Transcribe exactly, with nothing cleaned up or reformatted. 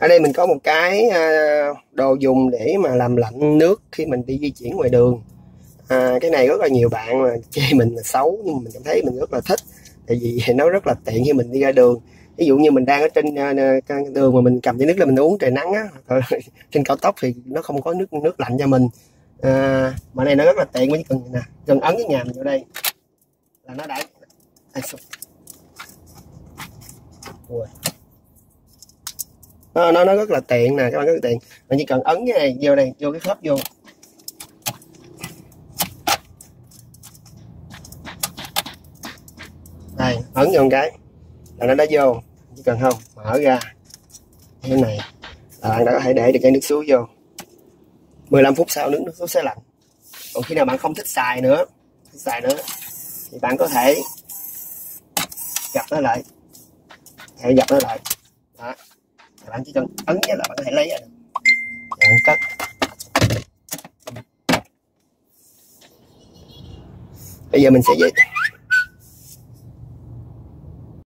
Ở đây mình có một cái đồ dùng để mà làm lạnh nước khi mình đi di chuyển ngoài đường. À, cái này rất là nhiều bạn mà chê mình là xấu, nhưng mình cảm thấy mình rất là thích, tại vì nó rất là tiện khi mình đi ra đường. Ví dụ như mình đang ở trên uh, đường mà mình cầm chai nước là mình uống trời nắng á, trên cao tốc thì nó không có nước nước lạnh cho mình. À, mà này nó rất là tiện, chỉ cần nè, cần ấn cái nhà mình vào đây là nó đã nó, nó nó rất là tiện nè các bạn, rất là tiện. Mình chỉ cần ấn cái này vô đây, vô cái khớp vô. Đây, ấn vô một cái là nó đã vô, chỉ cần không mở ra thế này là bạn đã có thể để được chai nước suối vô. mười lăm phút sau nước nước suối sẽ lạnh. Còn khi nào bạn không thích xài nữa thích xài nữa thì bạn có thể gập nó lại, thể gập nó lại đó. Bạn chỉ cần ấn là bạn có thể lấy ra được. Bạn cất. Bây giờ mình sẽ